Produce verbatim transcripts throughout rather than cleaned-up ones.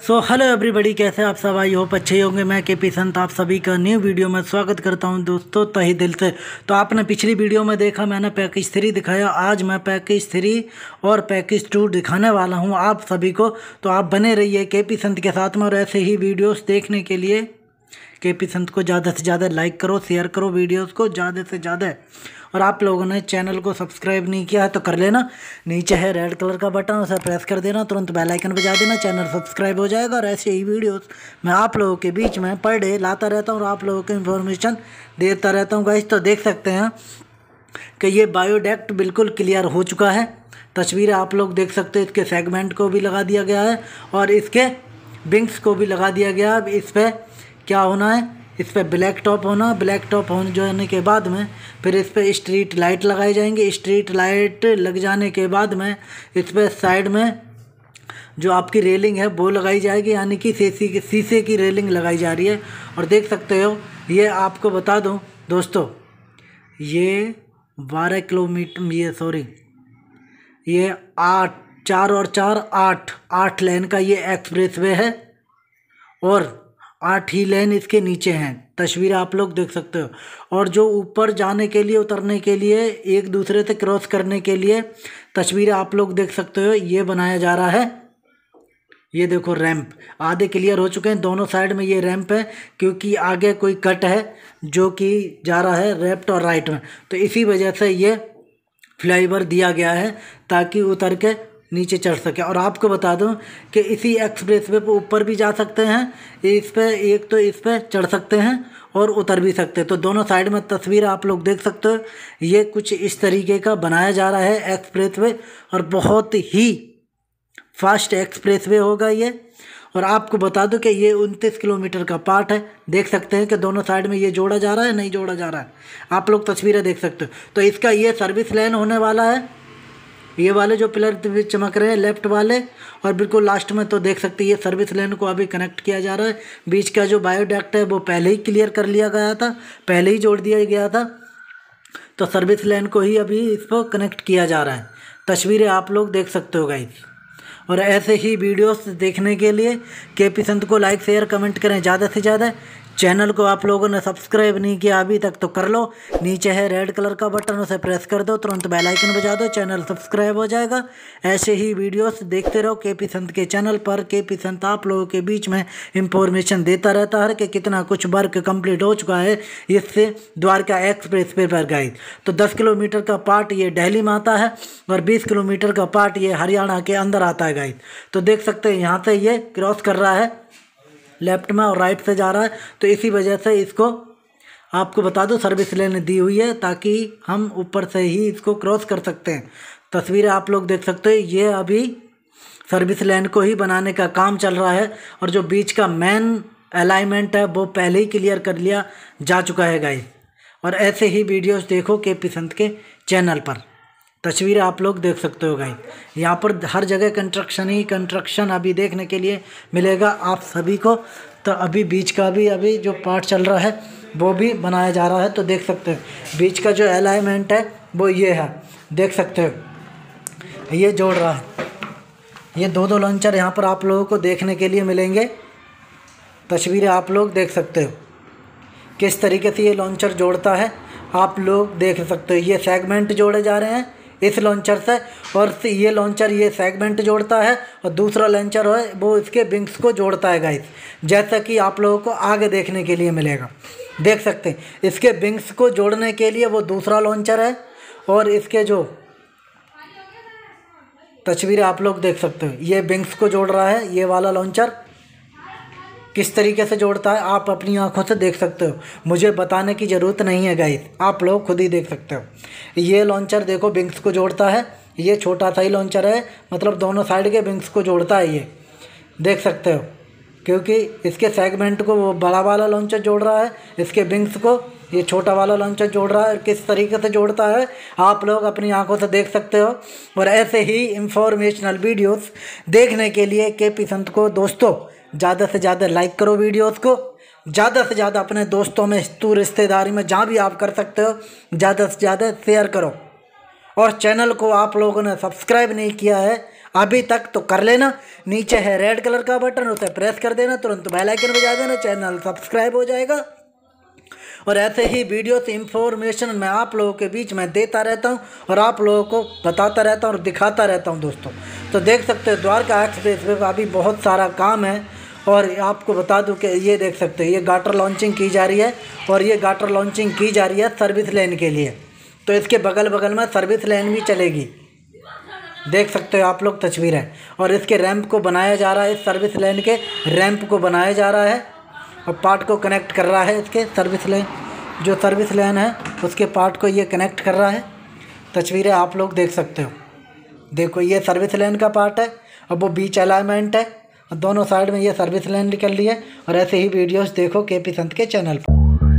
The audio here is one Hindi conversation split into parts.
सो हेलो एवरीबॉडी, कैसे आप सब? आई होप अच्छे होंगे। मैं के पी संत आप सभी का न्यू वीडियो में स्वागत करता हूं दोस्तों, तहे दिल से। तो आपने पिछली वीडियो में देखा, मैंने पैकेज थ्री दिखाया। आज मैं पैकेज थ्री और पैकेज टू दिखाने वाला हूं आप सभी को। तो आप बने रहिए के पी संत के साथ में, और ऐसे ही वीडियोस देखने के लिए के पी संत को ज़्यादा से ज़्यादा लाइक करो, शेयर करो वीडियोस को ज़्यादा से ज़्यादा। और आप लोगों ने चैनल को सब्सक्राइब नहीं किया है तो कर लेना, नीचे है रेड कलर का बटन, उसे प्रेस कर देना, तुरंत बेल आइकन बजा देना, चैनल सब्सक्राइब हो जाएगा। और ऐसे ही वीडियोस मैं आप लोगों के बीच में पर डे लाता रहता हूँ और आप लोगों को इन्फॉर्मेशन देता रहता हूँ गाइस। तो देख सकते हैं कि ये बायोडेक्ट बिल्कुल क्लियर हो चुका है। तस्वीरें आप लोग देख सकते हैं, इसके सेगमेंट को भी लगा दिया गया है और इसके विंग्स को भी लगा दिया गया है। अब इस पर क्या होना है, इस पर ब्लैक टॉप होना। ब्लैक टॉप होने जो होने के बाद में फिर इस पर स्ट्रीट लाइट लगाए जाएंगे। स्ट्रीट लाइट लग जाने के बाद में इस पर साइड में जो आपकी रेलिंग है वो लगाई जाएगी, यानी कि शीशे की शीशे की रेलिंग लगाई जा रही है। और देख सकते हो, ये आपको बता दूं दोस्तों, ये बारह किलोमीटर ये सॉरी ये आठ चार और चार आठ आठ लेन का ये एक्सप्रेस वे है और आठ ही लेन इसके नीचे हैं। तस्वीर आप लोग देख सकते हो। और जो ऊपर जाने के लिए, उतरने के लिए, एक दूसरे से क्रॉस करने के लिए तस्वीर आप लोग देख सकते हो, ये बनाया जा रहा है। ये देखो, रैंप आधे क्लियर हो चुके हैं। दोनों साइड में ये रैंप है, क्योंकि आगे कोई कट है जो कि जा रहा है लेफ्ट और राइट में, तो इसी वजह से ये फ्लाईओवर दिया गया है ताकि उतर के नीचे चढ़ सके। और आपको बता दूं कि इसी एक्सप्रेस वे पर ऊपर भी जा सकते हैं, इस पे एक तो इस पे चढ़ सकते हैं और उतर भी सकते हैं। तो दोनों साइड में तस्वीर आप लोग देख सकते हो। ये कुछ इस तरीके का बनाया जा रहा है एक्सप्रेस वे, और बहुत ही फास्ट एक्सप्रेस वे होगा ये। और आपको बता दूं कि ये उनतीस किलोमीटर का पार्ट है। देख सकते हैं कि दोनों साइड में ये जोड़ा जा रहा है, नहीं जोड़ा जा रहा है, आप लोग तस्वीरें देख सकते हो। तो इसका ये सर्विस लेन होने वाला है। ये वाले जो पिलर चमक रहे हैं लेफ्ट वाले, और बिल्कुल लास्ट में तो देख सकते हैं ये सर्विस लेन को अभी कनेक्ट किया जा रहा है। बीच का जो बायोडेक्ट है वो पहले ही क्लियर कर लिया गया था, पहले ही जोड़ दिया गया था। तो सर्विस लेन को ही अभी इसको कनेक्ट किया जा रहा है। तस्वीरें आप लोग देख सकते हो गाइस। और ऐसे ही वीडियोस देखने के लिए के पी संत को लाइक शेयर कमेंट करें ज़्यादा से ज़्यादा। चैनल को आप लोगों ने सब्सक्राइब नहीं किया अभी तक तो कर लो, नीचे है रेड कलर का बटन, उसे प्रेस कर दो, तुरंत बेल आइकन बजा दो, चैनल सब्सक्राइब हो जाएगा। ऐसे ही वीडियोस देखते रहो के पी संत के चैनल पर। के पी संत आप लोगों के बीच में इंफॉर्मेशन देता रहता है कि कितना कुछ वर्क कंप्लीट हो चुका है इससे द्वारका एक्सप्रेस वे पर गाइस। तो दस किलोमीटर का पार्ट ये दिल्ली में आता है और बीस किलोमीटर का पार्ट ये हरियाणा के अंदर आता है गाइस। तो देख सकते हैं यहाँ से ये क्रॉस कर रहा है, लेफ्ट में और राइट से जा रहा है। तो इसी वजह से इसको आपको बता दो सर्विस लेन दी हुई है ताकि हम ऊपर से ही इसको क्रॉस कर सकते हैं। तस्वीरें आप लोग देख सकते हो, ये अभी सर्विस लेन को ही बनाने का काम चल रहा है। और जो बीच का मेन अलाइनमेंट है वो पहले ही क्लियर कर लिया जा चुका है गाइस। और ऐसे ही वीडियोस देखो के पी संत के चैनल पर। तस्वीरें आप लोग देख सकते हो गाइस। यहाँ पर हर जगह कंस्ट्रक्शन ही कंस्ट्रक्शन अभी देखने के लिए मिलेगा आप सभी को। तो अभी बीच का भी अभी जो पार्ट चल रहा है वो भी बनाया जा रहा है। तो देख सकते हैं बीच का जो अलाइनमेंट है वो ये है, देख सकते हो, ये जोड़ रहा है। ये दो दो लॉन्चर यहाँ पर आप लोगों को देखने के लिए मिलेंगे। तस्वीरें आप लोग देख सकते हो किस तरीके से ये लॉन्चर जोड़ता है, आप लोग देख सकते हो। ये सेगमेंट जोड़े जा रहे हैं इस लॉन्चर से, और ये लॉन्चर ये सेगमेंट जोड़ता है और दूसरा लॉन्चर है वो इसके विंग्स को जोड़ता है गाइस, जैसा कि आप लोगों को आगे देखने के लिए मिलेगा। देख सकते हैं इसके विंग्स को जोड़ने के लिए वो दूसरा लॉन्चर है, और इसके जो तस्वीरें आप लोग देख सकते हो, ये विंग्स को जोड़ रहा है ये वाला लॉन्चर। किस तरीके से जोड़ता है आप अपनी आंखों से देख सकते हो, मुझे बताने की ज़रूरत नहीं है गाइस, आप लोग खुद ही देख सकते हो। ये लॉन्चर देखो विंग्स को जोड़ता है, ये छोटा सा ही लॉन्चर है, मतलब दोनों साइड के विंग्स को जोड़ता है ये, देख सकते हो। क्योंकि इसके सेगमेंट को वो बड़ा वाला लॉन्चर जोड़ रहा है, इसके विंग्स को ये छोटा वाला लॉन्चर जोड़ रहा है। किस तरीके से जोड़ता है आप लोग अपनी आंखों से देख सकते हो। और ऐसे ही इंफॉर्मेशनल वीडियोस देखने के लिए के पी संत को दोस्तों ज़्यादा से ज़्यादा लाइक करो, वीडियोस को ज़्यादा से ज़्यादा अपने दोस्तों में, तू रिश्तेदारी में, जहाँ भी आप कर सकते हो ज़्यादा से ज़्यादा शेयर करो। और चैनल को आप लोगों ने सब्सक्राइब नहीं किया है अभी तक तो कर लेना। नीचे है रेड कलर का बटन, उसे प्रेस कर देना, तुरंत बेल आइकन बजा देना, चैनल सब्सक्राइब हो जाएगा। और ऐसे ही वीडियो से इंफॉर्मेशन मैं आप लोगों के बीच में देता रहता हूं और आप लोगों को बताता रहता हूं और दिखाता रहता हूं दोस्तों। तो देख सकते हो द्वारका एक्सप्रेस वे पर अभी बहुत सारा काम है। और आपको बता दूं कि ये देख सकते हो ये गाटर लॉन्चिंग की जा रही है और ये गाटर लॉन्चिंग की जा रही है सर्विस लेन के लिए। तो इसके बगल बगल में सर्विस लेन भी चलेगी, देख सकते हो आप लोग तस्वीरें। और इसके रैंप को बनाया जा रहा है, इस सर्विस लेन के रैंप को बनाया जा रहा है और पार्ट को कनेक्ट कर रहा है। इसके सर्विस लेन जो सर्विस लेन है उसके पार्ट को ये कनेक्ट कर रहा है। तस्वीरें आप लोग देख सकते हो, देखो ये सर्विस लेन का पार्ट है, अब वो बीच अलाइनमेंट है और दोनों साइड में ये सर्विस लेन निकल रही है। और ऐसे ही वीडियोस देखो के पी संत के चैनल पर।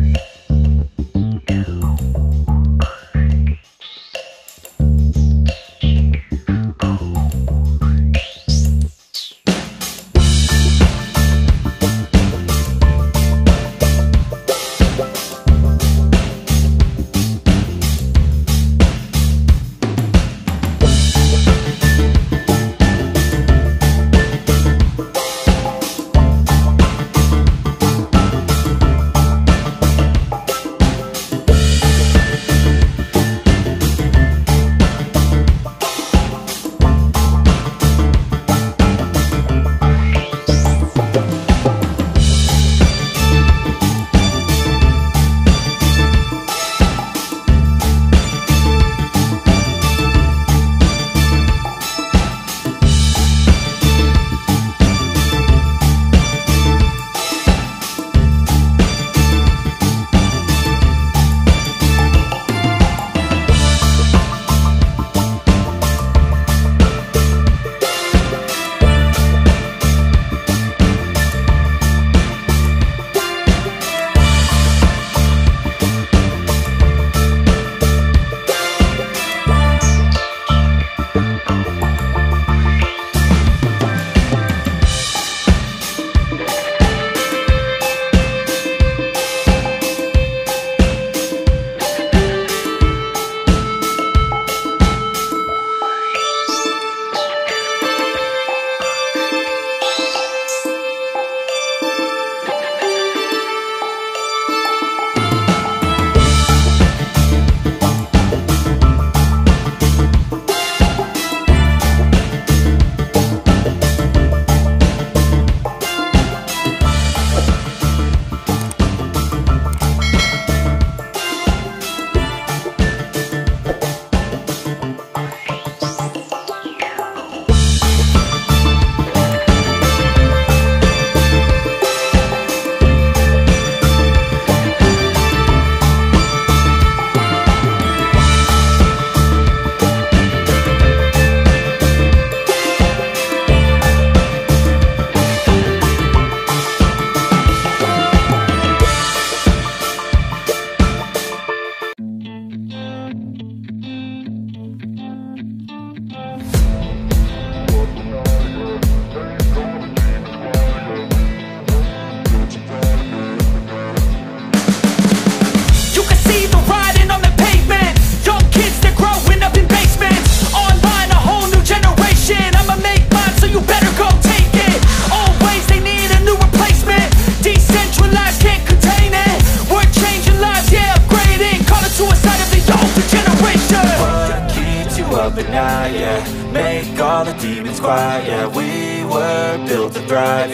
all the demons quiet, yeah. We were built to thrive,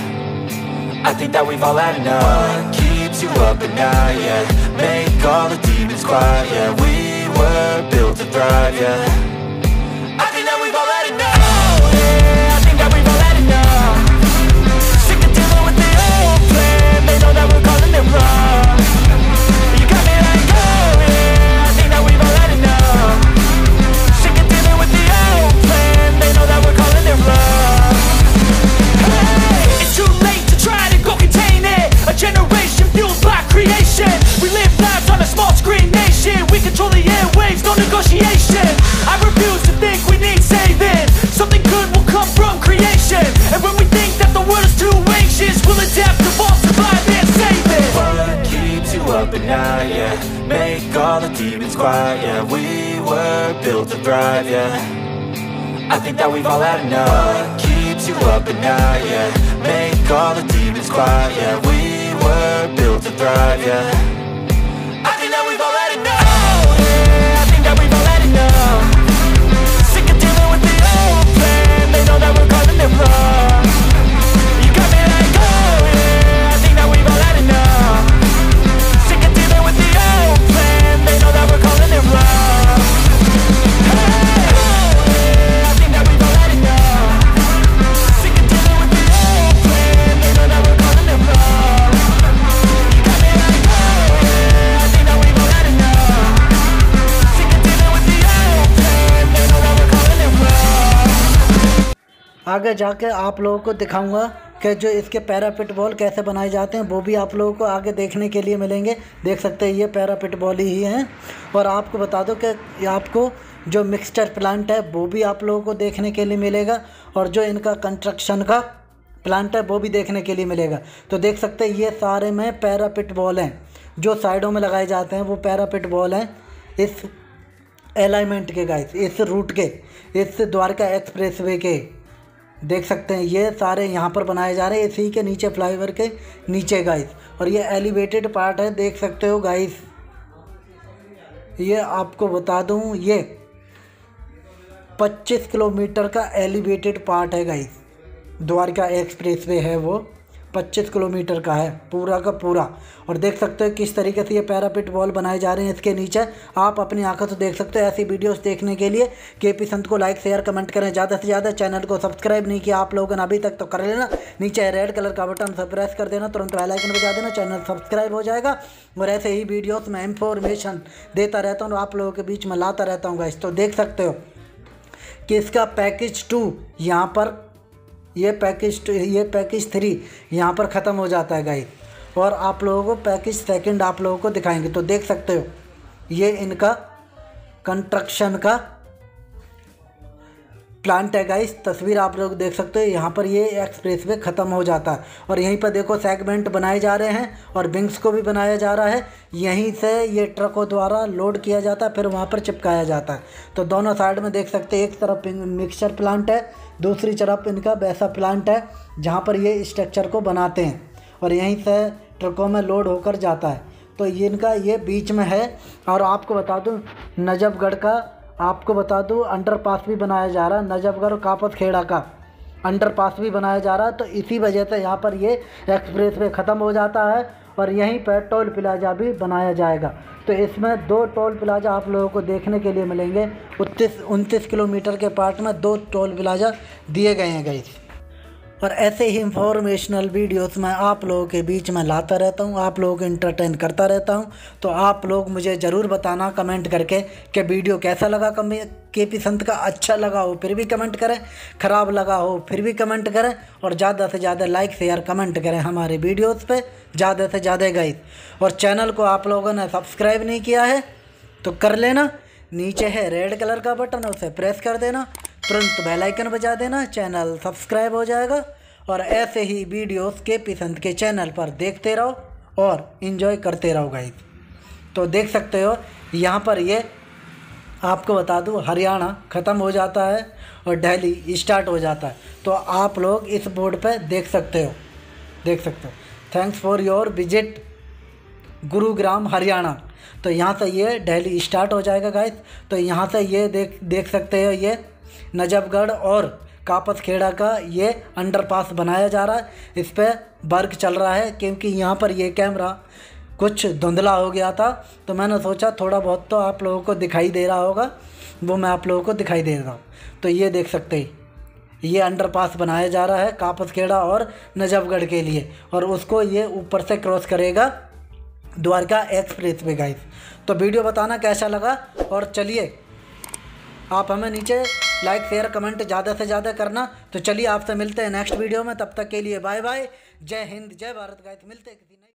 yeah. I think that we've all had enough. What keeps you up at night, yeah. Make all the demons quiet, yeah. We were built to thrive, yeah. I think that we've all had enough. Oh, yeah, I think that we've all had enough. Sick of dealing with the old plan. They know that we're calling it wrong. You got me like, oh yeah, I think that we've all had enough. Sick of dealing with the old plan. They know that we're calling it wrong. Hey, it's too late to try to go contain it. A generation fueled by creation. We live lives on a small screen nation. We control the airwaves, no negotiation. I refuse to think we need saving. Something good will come from creation. And when we think that the world is too anxious, we'll adapt, evolve, survive and save it. What keeps you up at night, yeah. Make all the demons quiet, yeah. We were built to thrive, yeah. I think that we've all had enough. What keeps you up at night, yeah? Make all the demons quiet, yeah. We were built to thrive, yeah. I think that we've all had enough. Oh yeah, I think that we've all had enough. Sick of dealing with the old plan. They know that we're calling it wrong. You got me like, oh yeah, I think that we've all had enough. Sick of dealing with the old plan. They know that we're calling it wrong. Hey, oh yeah, I think that we've all had enough. Sick of dealing with the old plan. They know that we're calling it wrong. You got me like, oh yeah, I think that we've all had enough. Sick of dealing with the old plan. They know that we're calling it wrong. आगे जाके आप लोगों को दिखाऊंगा कि जो इसके पैरापिट बॉल कैसे बनाए जाते हैं, वो भी आप लोगों को आगे देखने के लिए मिलेंगे। देख सकते हैं ये पैरापिट बॉल ही हैं। और आपको बता दो कि आपको जो मिक्सचर प्लांट है वो भी आप लोगों को देखने के लिए मिलेगा, और जो इनका कंस्ट्रक्शन का प्लांट है वो भी देखने के लिए मिलेगा। तो देख सकते हैं ये सारे में पैरापिट बॉल हैं जो साइडों में लगाए जाते हैं, वो पैरापिट बॉल हैं इस अलाइनमेंट के गाइस, इस रूट के, इस द्वारका एक्सप्रेस वे के। देख सकते हैं ये सारे यहाँ पर बनाए जा रहे हैं, इसी के नीचे फ्लाईओवर के नीचे गाइस। और ये एलिवेटेड पार्ट है, देख सकते हो गाइस। ये आपको बता दूँ ये पच्चीस किलोमीटर का एलिवेटेड पार्ट है गाइस। द्वारका एक्सप्रेस वे है वो पच्चीस किलोमीटर का है पूरा का पूरा। और देख सकते हो किस तरीके से ये पैरापिट वॉल बनाए जा रहे हैं इसके नीचे। आप अपनी आंखों से देख सकते हो। ऐसी वीडियोस देखने के लिए केपी संत को लाइक शेयर कमेंट करें ज़्यादा से ज़्यादा। चैनल को सब्सक्राइब नहीं किया आप लोगों ने अभी तक तो कर लेना, नीचे रेड कलर का बटन से प्रेस कर देना, तुरंत बेल आइकन बजा देना, चैनल सब्सक्राइब हो जाएगा। और ऐसे ही वीडियोज़ में इंफॉर्मेशन देता रहता हूँ, आप लोगों के बीच में लाता रहता हूँ गाइस। तो देख सकते हो कि इसका पैकेज टू यहाँ पर, ये पैकेज टू, ये पैकेज थ्री यहाँ पर ख़त्म हो जाता है गाइस। और आप लोगों को पैकेज सेकंड आप लोगों को दिखाएंगे। तो देख सकते हो ये इनका कंस्ट्रक्शन का प्लांट है गाइस। तस्वीर आप लोग देख सकते हो। यहाँ पर ये एक्सप्रेस वे ख़त्म हो जाता है और यहीं पर देखो सेगमेंट बनाए जा रहे हैं और विंग्स को भी बनाया जा रहा है। यहीं से ये ट्रकों द्वारा लोड किया जाता है, फिर वहाँ पर चिपकाया जाता है। तो दोनों साइड में देख सकते हैं, एक तरफ मिक्सचर प्लांट है, दूसरी तरफ इनका वैसा प्लांट है जहाँ पर ये स्ट्रक्चर को बनाते हैं और यहीं से ट्रकों में लोड होकर जाता है। तो ये इनका ये बीच में है। और आपको बता दूँ नजफगढ़ का, आपको बता दूँ अंडरपास भी बनाया जा रहा है। नजफगढ़ कापस खेड़ा का अंडरपास भी बनाया जा रहा है। तो इसी वजह से यहाँ पर ये एक्सप्रेस वे ख़त्म हो जाता है और यहीं पर टोल प्लाजा भी बनाया जाएगा। तो इसमें दो टोल प्लाजा आप लोगों को देखने के लिए मिलेंगे। उनतीस उनतीस किलोमीटर के पार्ट में दो टोल प्लाजा दिए गए हैं गाइस। और ऐसे ही इंफॉर्मेशनल वीडियोस मैं आप लोगों के बीच में लाता रहता हूं, आप लोगों को इंटरटेन करता रहता हूं। तो आप लोग मुझे ज़रूर बताना कमेंट करके कि वीडियो कैसा लगा। केपी संत का अच्छा लगा हो फिर भी कमेंट करें, ख़राब लगा हो फिर भी कमेंट करें, और ज़्यादा से ज़्यादा लाइक शेयर कमेंट करें हमारे वीडियोज़ पे ज़्यादा से ज़्यादा गाइस। और चैनल को आप लोगों ने सब्सक्राइब नहीं किया है तो कर लेना, नीचे है रेड कलर का बटन, उसे प्रेस कर देना, तुरंत बेल आइकन बजा देना, चैनल सब्सक्राइब हो जाएगा। और ऐसे ही वीडियोस केपी संत के चैनल पर देखते रहो और इन्जॉय करते रहो गाइस। तो देख सकते हो यहाँ पर ये आपको बता दूँ हरियाणा ख़त्म हो जाता है और दिल्ली स्टार्ट हो जाता है। तो आप लोग इस बोर्ड पे देख सकते हो, देख सकते हो। Thanks for your visit Gurugram Haryana. तो यहाँ से ये दिल्ली स्टार्ट हो जाएगा गाइस। तो यहाँ से ये देख देख सकते हो ये नजफगढ़ और कापस खेड़ा का ये अंडरपास बनाया जा रहा है। इस पर वर्क चल रहा है क्योंकि यहाँ पर ये कैमरा कुछ धुंधला हो गया था, तो मैंने सोचा थोड़ा बहुत तो आप लोगों को दिखाई दे रहा होगा, वो मैं आप लोगों को दिखाई दे रहा हूँ। तो ये देख सकते हैं ये अंडरपास बनाया जा रहा है कापस खेड़ा और नजफगढ़ के लिए, और उसको ये ऊपर से क्रॉस करेगा द्वारका एक्सप्रेस वे गाइस। तो वीडियो बताना कैसा लगा, और चलिए आप हमें नीचे लाइक शेयर कमेंट ज़्यादा से ज़्यादा करना। तो चलिए आपसे मिलते हैं नेक्स्ट वीडियो में, तब तक के लिए बाय बाय, जय हिंद जय भारत गाइस। मिलते हैं किसी